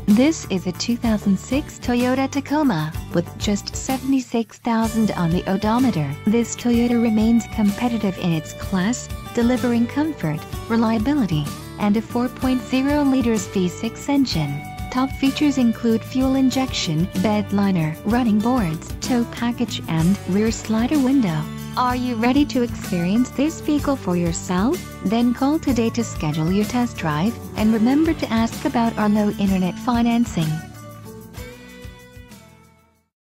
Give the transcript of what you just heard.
This is a 2006 Toyota Tacoma, with just 76,000 on the odometer. This Toyota remains competitive in its class, delivering comfort, reliability, and a 4.0 liters V6 engine. Top features include fuel injection, bed liner, running boards, tow package and rear slider window. Are you ready to experience this vehicle for yourself? Then call today to schedule your test drive, and remember to ask about our low internet financing.